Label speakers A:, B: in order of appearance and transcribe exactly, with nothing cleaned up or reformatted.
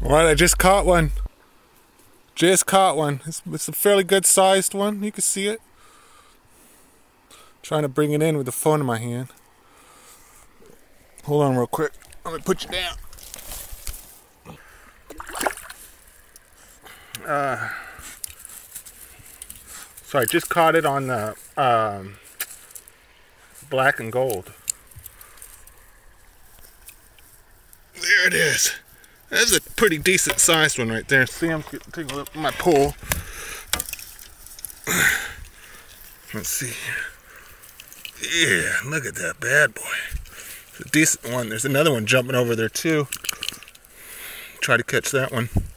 A: Alright, I just caught one. Just caught one. It's, it's a fairly good sized one. You can see it. Trying to bring it in with the phone in my hand. Hold on real quick. Let me put you down. Uh, so I just caught it on the um, black and gold. There it is. That's a pretty decent sized one right there. See, I'm taking a look at my pole. Let's see. Yeah, look at that bad boy. It's a decent one. There's another one jumping over there too. Try to catch that one.